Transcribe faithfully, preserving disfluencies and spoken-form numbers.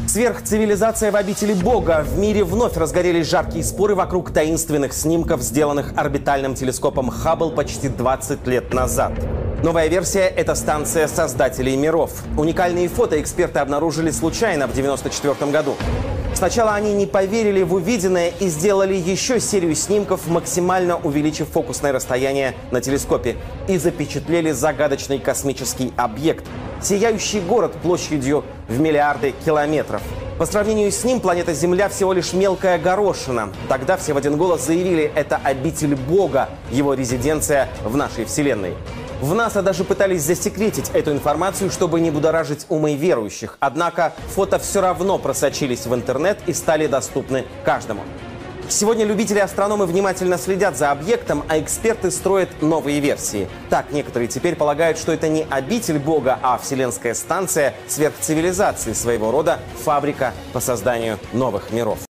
Сверхцивилизация в обители Бога. В мире вновь разгорелись жаркие споры вокруг таинственных снимков, сделанных орбитальным телескопом Хаббл почти двадцать лет назад. Новая версия – это станция создателей миров. Уникальные фото эксперты обнаружили случайно в девяносто четвёртом году. Сначала они не поверили в увиденное и сделали еще серию снимков, максимально увеличив фокусное расстояние на телескопе, и запечатлели загадочный космический объект – сияющий город площадью в миллиарды километров. По сравнению с ним планета Земля всего лишь мелкая горошина. Тогда все в один голос заявили – это обитель Бога, его резиденция в нашей Вселенной. В НАСА даже пытались засекретить эту информацию, чтобы не будоражить умы верующих. Однако фото все равно просочились в интернет и стали доступны каждому. Сегодня любители-астрономы внимательно следят за объектом, а эксперты строят новые версии. Так, некоторые теперь полагают, что это не обитель Бога, а вселенская станция сверхцивилизации, своего рода фабрика по созданию новых миров.